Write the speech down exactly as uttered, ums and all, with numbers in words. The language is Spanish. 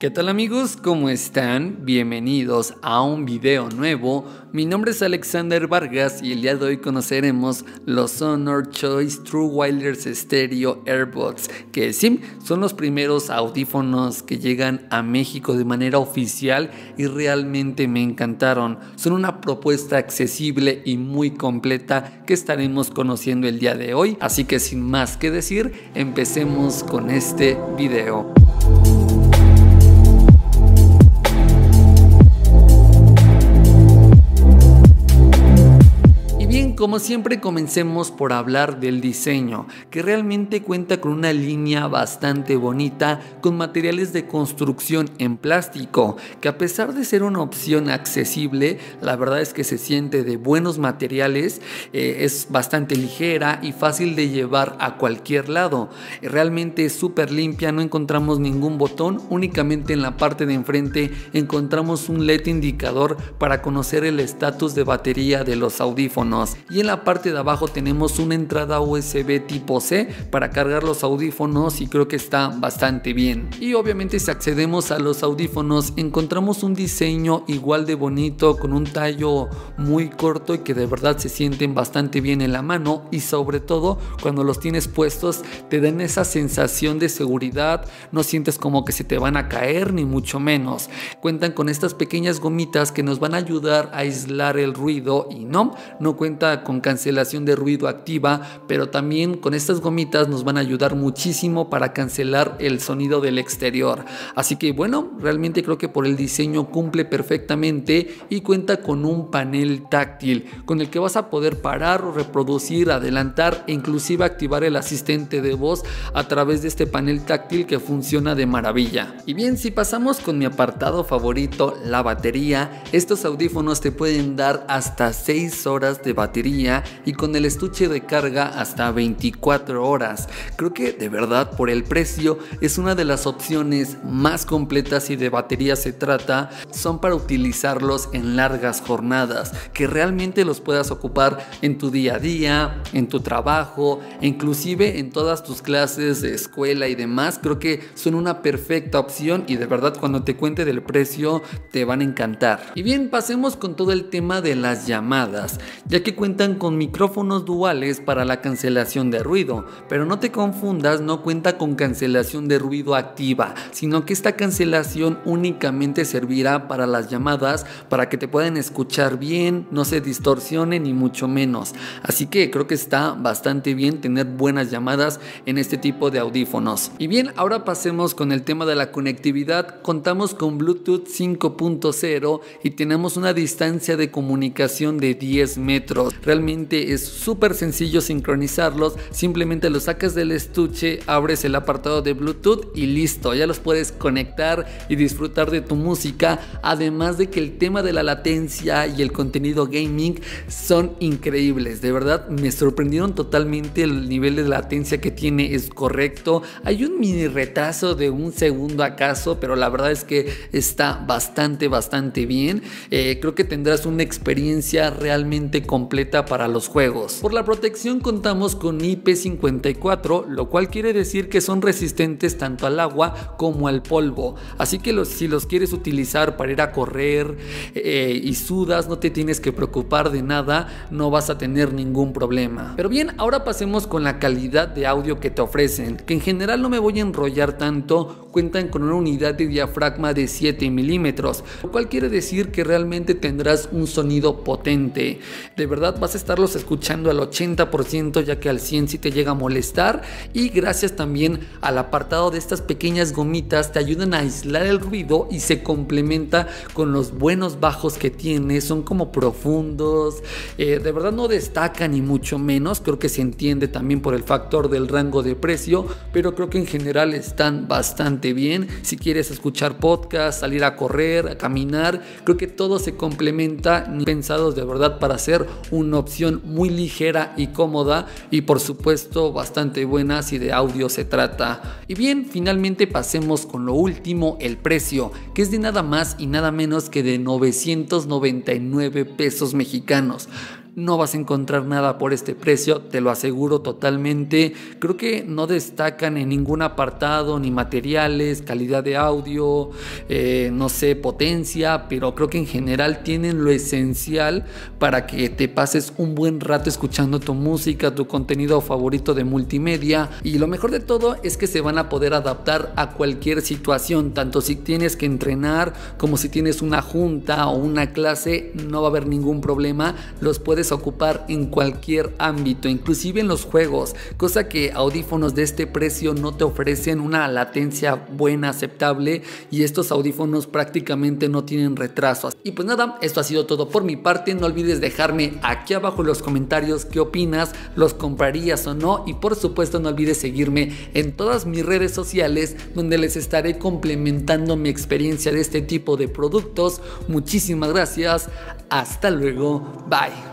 ¿Qué tal amigos? ¿Cómo están? Bienvenidos a un video nuevo. Mi nombre es Alexander Vargas y el día de hoy conoceremos los Sonor Choice True Wireless Stereo AirPods, que sí, son los primeros audífonos que llegan a México de manera oficial y realmente me encantaron. Son una propuesta accesible y muy completa que estaremos conociendo el día de hoy, así que sin más que decir, empecemos con este video. Como siempre, comencemos por hablar del diseño, que realmente cuenta con una línea bastante bonita con materiales de construcción en plástico, que a pesar de ser una opción accesible, la verdad es que se siente de buenos materiales, eh, es bastante ligera y fácil de llevar a cualquier lado. Realmente es súper limpia, no encontramos ningún botón, únicamente en la parte de enfrente encontramos un L E D indicador para conocer el estatus de batería de los audífonos. Y en la parte de abajo tenemos una entrada U S B tipo C para cargar los audífonos y creo que está bastante bien. Y obviamente si accedemos a los audífonos encontramos un diseño igual de bonito con un tallo muy corto y que de verdad se sienten bastante bien en la mano, y sobre todo cuando los tienes puestos te dan esa sensación de seguridad, no sientes como que se te van a caer ni mucho menos. Cuentan con estas pequeñas gomitas que nos van a ayudar a aislar el ruido y no, no cuenta con cancelación de ruido activa, pero también con estas gomitas nos van a ayudar muchísimo para cancelar el sonido del exterior. Así que bueno, realmente creo que por el diseño cumple perfectamente y cuenta con un panel táctil con el que vas a poder parar o reproducir, adelantar e inclusive activar el asistente de voz a través de este panel táctil que funciona de maravilla. Y bien, si pasamos con mi apartado favorito, la batería, estos audífonos te pueden dar hasta seis horas de batería y con el estuche de carga hasta veinticuatro horas. Creo que de verdad por el precio es una de las opciones más completas si de batería se trata. Son para utilizarlos en largas jornadas, que realmente los puedas ocupar en tu día a día, en tu trabajo, e inclusive en todas tus clases de escuela y demás. Creo que son una perfecta opción y de verdad cuando te cuente del precio te van a encantar. Y bien, pasemos con todo el tema de las llamadas, ya que cuentan con micrófonos duales para la cancelación de ruido, pero no te confundas, no cuenta con cancelación de ruido activa, sino que esta cancelación únicamente servirá para las llamadas, para que te puedan escuchar bien, no se distorsione ni mucho menos. Así que creo que está bastante bien tener buenas llamadas en este tipo de audífonos. Y bien, ahora pasemos con el tema de la conectividad. Contamos con Bluetooth cinco punto cero y tenemos una distancia de comunicación de diez metros. Realmente es súper sencillo sincronizarlos, simplemente los sacas del estuche, abres el apartado de Bluetooth y listo, ya los puedes conectar y disfrutar de tu música. Además de que el tema de la latencia y el contenido gaming son increíbles, de verdad me sorprendieron totalmente. El nivel de latencia que tiene es correcto, hay un mini retraso de un segundo acaso, pero la verdad es que está bastante bastante bien. Eh, creo que tendrás una experiencia realmente completa para los juegos. Por la protección contamos con I P cincuenta y cuatro, lo cual quiere decir que son resistentes tanto al agua como al polvo, así que los, si los quieres utilizar para ir a correr eh, y sudas, no te tienes que preocupar de nada, no vas a tener ningún problema. Pero bien, ahora pasemos con la calidad de audio que te ofrecen, que en general no me voy a enrollar tanto. Cuentan con una unidad de diafragma de siete milímetros, lo cual quiere decir que realmente tendrás un sonido potente. De verdad vas a estarlos escuchando al ochenta por ciento, ya que al cien por ciento si te llega a molestar. Y gracias también al apartado de estas pequeñas gomitas te ayudan a aislar el ruido y se complementa con los buenos bajos que tiene. Son como profundos, eh, de verdad no destacan ni mucho menos. Creo que se entiende también por el factor del rango de precio, pero creo que en general están bastante bien. Si quieres escuchar podcast, salir a correr, a caminar, creo que todo se complementa, pensados de verdad para hacer una opción muy ligera y cómoda, y por supuesto bastante buena si de audio se trata. Y bien, finalmente pasemos con lo último, el precio, que es de nada más y nada menos que de novecientos noventa y nueve pesos mexicanos. no vas a encontrar nada por este precio, te lo aseguro totalmente. Creo que no destacan en ningún apartado, ni materiales, calidad de audio, eh, no sé, potencia, pero creo que en general tienen lo esencial para que te pases un buen rato escuchando tu música, tu contenido favorito de multimedia. Y lo mejor de todo es que se van a poder adaptar a cualquier situación, tanto si tienes que entrenar como si tienes una junta o una clase, no va a haber ningún problema, los puedes ocupar en cualquier ámbito, inclusive en los juegos, cosa que audífonos de este precio no te ofrecen una latencia buena, aceptable, y estos audífonos prácticamente no tienen retrasos. Y pues nada, esto ha sido todo por mi parte. No olvides dejarme aquí abajo en los comentarios qué opinas, los comprarías o no, y por supuesto no olvides seguirme en todas mis redes sociales, donde les estaré complementando mi experiencia de este tipo de productos. Muchísimas gracias, hasta luego, bye.